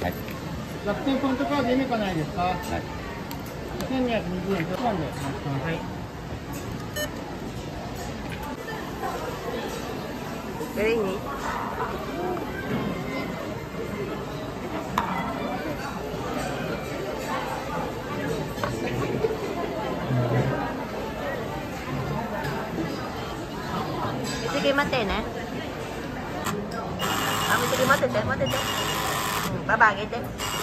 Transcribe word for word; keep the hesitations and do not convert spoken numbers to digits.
はい。 楽天ポイントカード夢かないですか。はい。千二百二十円とポンで。はい。 Beli ini. Sige, mate na. Ah, sige, mate, mate, mate. Hmm, babagay din.